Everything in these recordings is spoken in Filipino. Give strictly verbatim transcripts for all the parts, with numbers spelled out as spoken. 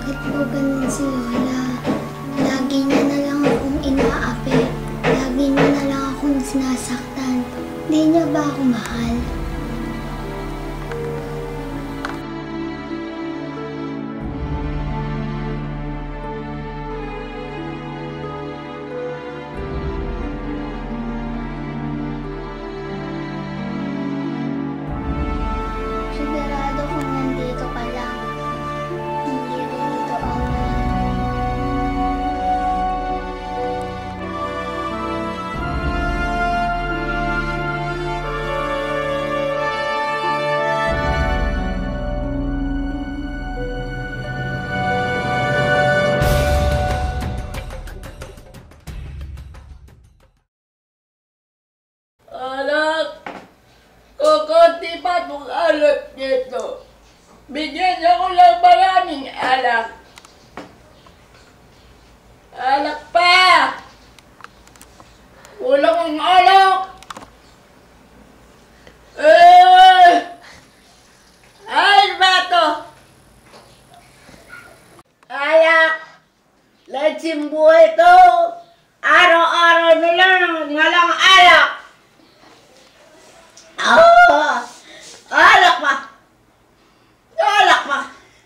Bakit po ganun si Lola? Lagi niya na lang akong inaapi. Lagi niya na lang akong sinasaktan. Hindi niya ba ako mahal? Sigurado kung nandito ka lang. Hindi rin ito ang Anak, kukunti pa itong alak nito. Bigyan niyo ko lang maraming alak. Alak pa! Kulang ang alak! Eh! Ay, bato! Alak! Leching buhay to! Araw-araw na lang nga lang alak! Oh! Alak pa! Alak pa!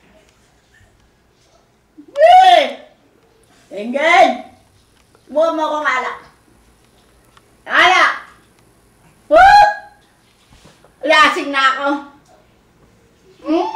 Eh! Engage! Buwan mo akong alak! Alak! Woo! Lasing na ako! Hmm?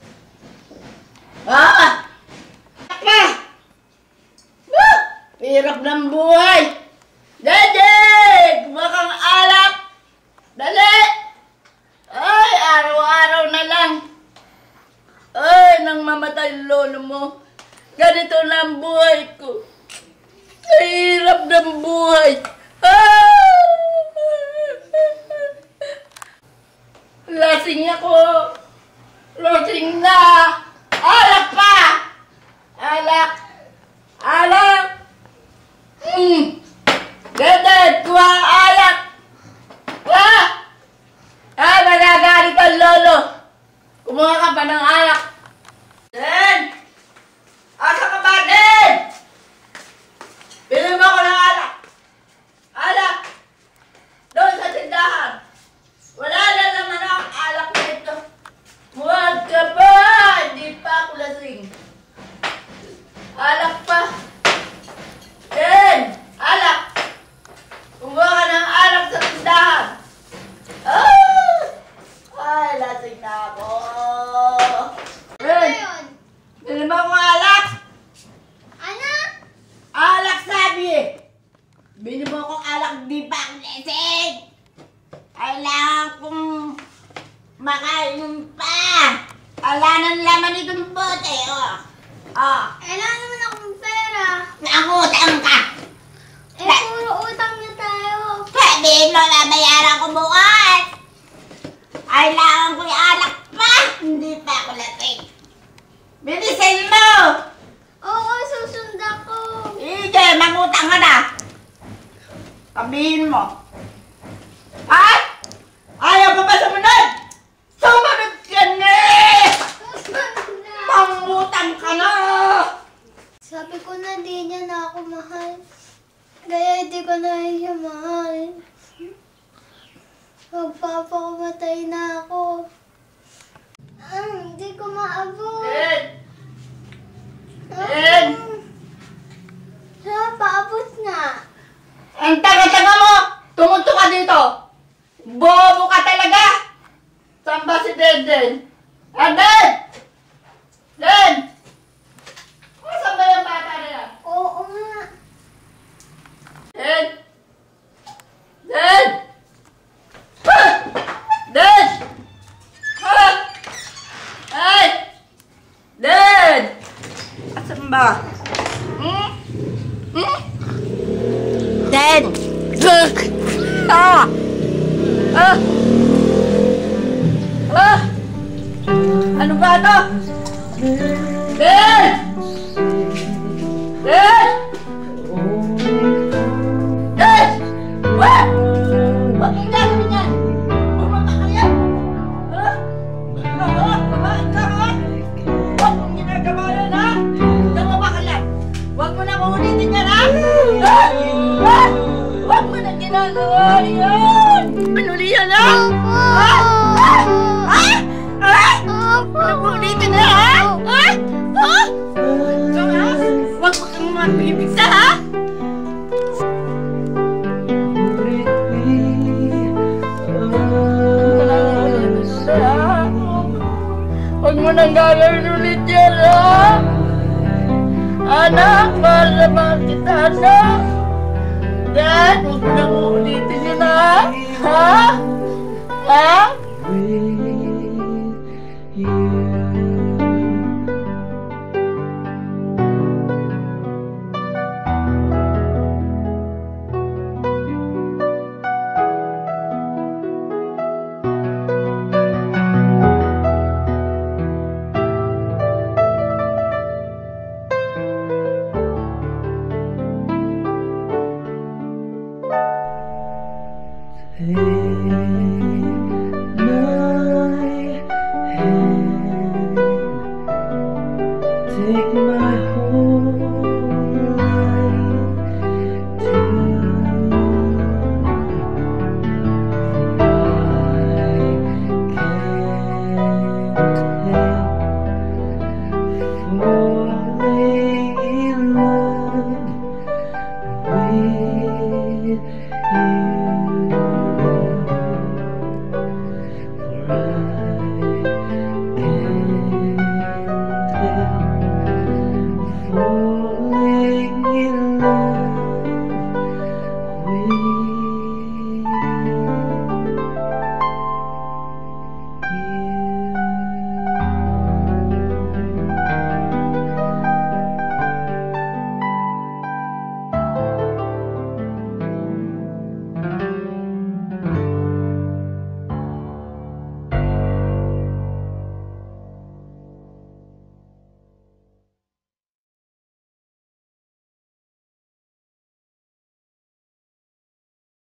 Ah! Alak pa! Woo! Hirap ng buhay! Dede! Kumakang alak! Dali! Ay, araw-araw na lang. Ay, nang mamatay ang lolo mo. Ganito na ang buhay ko. Hirap ng buhay. Ah! Lasing ako. Lasing na. Alak pa! Alak! Alak! Hmm! Ganda! Kuha ang alak! Ah! Ah, magagalit ang lolo! Kumuha ka pa ng alak! Den! Asa ka ba, Den? Bilhin mo ako ng alak! Alak! Doon sa tindahan! Wala na naman ang alak nito! Huwag ka pa! Hindi pa ako lasing! Alak pa! Den! Alak! Kumuha ka ng alak sa tindahan! Ah! Ay, lasing na ako! Hey! Bilhin mo akong alak! Anak! Alak sabi eh! Bilhin mo akong alak, di pa ako lasing! Kailangan kong makainom pa! Ala ng laman itong bote, oh! Oh! Kailangan naman akong pera. Nakutang ka! Eh, puro utang na tayo. Sabihin mo, babayaran ko bukas! Kailangan ko yung alak pa! Hindi pa ako lasing! Bilisin mo! Oo, susundan ko. Ije, mangutang ka na! Sabihin mo. Ha? Ayaw pa ba sumunod? Sumunod ka na! Susunod na. Mangutang ka na! Sabi ko na di niya na ako mahal. Kaya di ko na siya mahal. Magpapakamatay na ako. Ah, hindi ko maabot. Den! Den! Ah, paabot na. Ang taga-taga mo! Tumunto ka dito! Bobo ka talaga! Saan ba si Deden? Ah, Den! Den! Saan ba yung bata na yan? Oo nga. Den! Den! Ha! Den! Ha! Ay! Den! Asan ba? Hmm? Hmm? Den! Look! Ah! Ah! Ah! Ano ba ito? Den! Den! Den! What? Huwag yung gagawin yan! Bumaba ka yan! Ha? Ha? Kumain ka ha? Huwag mong ginagawa yan ha? Bryan! Ano yan, ha? Opo! Ha? Ha? Ha? Ha? Opo! Nabulitin na, ha? Ha? Ha? So, ha? Huwag mo kang mapibigta, ha? Huwag mo nang gagawin ulit yan, ha? Anak, mahal na mahal kita, anak. Dad, huwag mo nang uulitin yun, ha? Ha? Ha? With you.